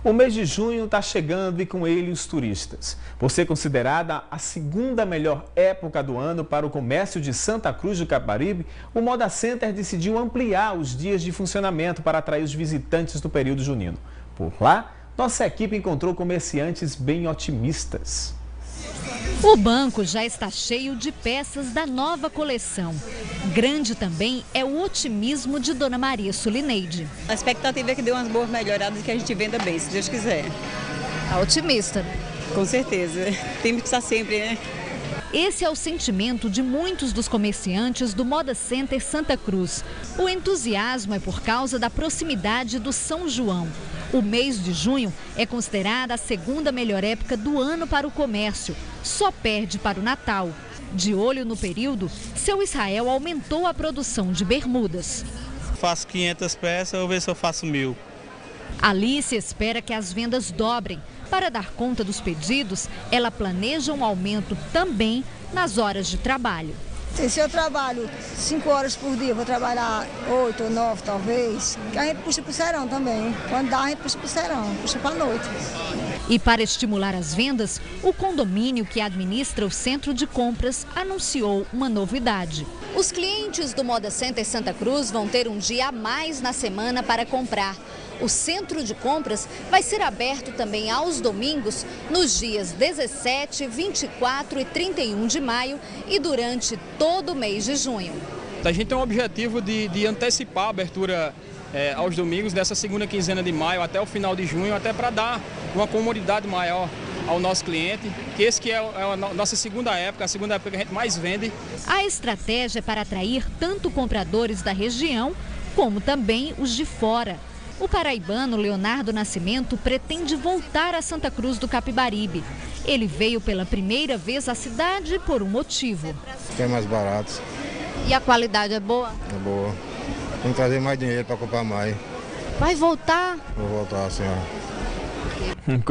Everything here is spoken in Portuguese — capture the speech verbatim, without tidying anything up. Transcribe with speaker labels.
Speaker 1: O mês de junho está chegando e com ele os turistas. Por ser considerada a segunda melhor época do ano para o comércio de Santa Cruz do Capibaribe, o Moda Center decidiu ampliar os dias de funcionamento para atrair os visitantes do período junino. Por lá, nossa equipe encontrou comerciantes bem otimistas.
Speaker 2: O banco já está cheio de peças da nova coleção. Grande também é o otimismo de Dona Maria Sulineide.
Speaker 3: A expectativa é que dê umas boas melhoradas e que a gente venda bem, se Deus quiser.
Speaker 2: Tá otimista?
Speaker 3: Com certeza. Tem que estar sempre, né?
Speaker 2: Esse é o sentimento de muitos dos comerciantes do Moda Center Santa Cruz. O entusiasmo é por causa da proximidade do São João. O mês de junho é considerada a segunda melhor época do ano para o comércio. Só perde para o Natal. De olho no período, seu Israel aumentou a produção de bermudas.
Speaker 4: Faço quinhentas peças, eu vou ver se eu faço mil.
Speaker 2: Alice espera que as vendas dobrem. Para dar conta dos pedidos, ela planeja um aumento também nas horas de trabalho.
Speaker 5: Se eu trabalho cinco horas por dia, vou trabalhar oito ou nove talvez, a gente puxa para o serão também. Quando dá, a gente puxa para o serão, puxa para a noite.
Speaker 2: E para estimular as vendas, o condomínio que administra o centro de compras anunciou uma novidade. Os clientes do Moda Center Santa Cruz vão ter um dia a mais na semana para comprar. O centro de compras vai ser aberto também aos domingos, nos dias dezessete, vinte e quatro e trinta e um de maio e durante todo o mês de junho.
Speaker 6: A gente tem um objetivo de, de antecipar a abertura é, aos domingos dessa segunda quinzena de maio até o final de junho, até para dar uma comodidade maior ao nosso cliente, que esse que é a nossa segunda época, a segunda época que a gente mais vende.
Speaker 2: A estratégia é para atrair tanto compradores da região, como também os de fora. O paraibano Leonardo Nascimento pretende voltar a Santa Cruz do Capibaribe. Ele veio pela primeira vez à cidade por um motivo.
Speaker 7: É mais barato.
Speaker 2: E a qualidade é boa?
Speaker 7: É boa. Vamos trazer mais dinheiro para comprar mais.
Speaker 2: Vai voltar?
Speaker 7: Vou voltar, senhora.